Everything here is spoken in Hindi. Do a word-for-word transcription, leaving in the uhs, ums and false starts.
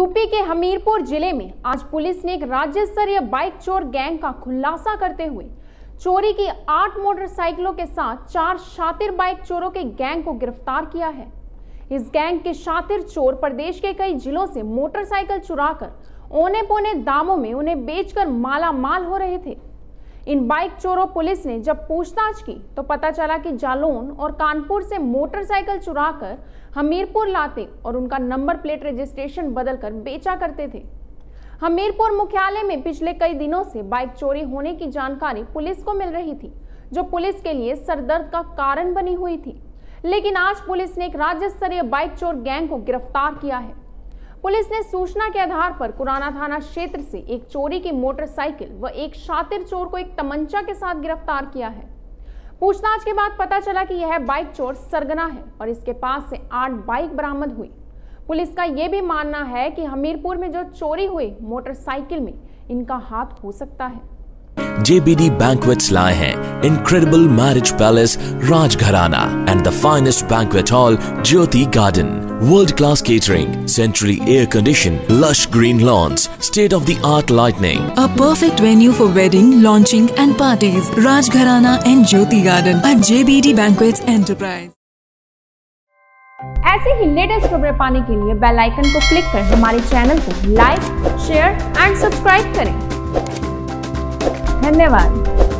यूपी के हमीरपुर जिले में आज पुलिस ने एक राज्य स्तरीय बाइक चोर गैंग का खुलासा करते हुए चोरी की आठ मोटरसाइकिलों के साथ चार शातिर बाइक चोरों के गैंग को गिरफ्तार किया है। इस गैंग के शातिर चोर प्रदेश के कई जिलों से मोटरसाइकिल चुराकर औने पौने दामों में उन्हें बेचकर माला माल हो रहे थे। इन बाइक चोरों पुलिस ने जब पूछताछ की तो पता चला कि जालौन और कानपुर से मोटरसाइकिल चुराकर हमीरपुर लाते और उनका नंबर प्लेट रजिस्ट्रेशन बदलकर बेचा करते थे। हमीरपुर मुख्यालय में पिछले कई दिनों से बाइक चोरी होने की जानकारी पुलिस को मिल रही थी, जो पुलिस के लिए सरदर्द का कारण बनी हुई थी। लेकिन आज पुलिस ने एक राज्य स्तरीय बाइक चोर गैंग को गिरफ्तार किया है। पुलिस ने सूचना के आधार पर कुराना थाना क्षेत्र से एक चोरी की मोटरसाइकिल व एक शातिर चोर को एक तमंचा के साथ गिरफ्तार किया है। पूछताछ के बाद पता चला कि यह बाइक चोर सरगना है और इसके पास से आठ बाइक बरामद हुई। पुलिस का यह भी मानना है कि हमीरपुर में जो चोरी हुई मोटरसाइकिल में इनका हाथ हो सकता है। J B D Banquets लाए हैं incredible marriage palace Rajgharana and the finest banquet hall Jyoti Garden. World-class catering, centrally air-conditioned, lush green lawns, state-of-the-art lighting. A perfect venue for wedding, launching and parties. Rajgharana and Jyoti Garden at J B D Banquets Enterprise. ऐसे ही लेटेस्ट खबरें पाने के लिए बेल आइकन को क्लिक कर हमारे चैनल को लाइक, शेयर एंड सब्सक्राइब करें। धन्यवाद।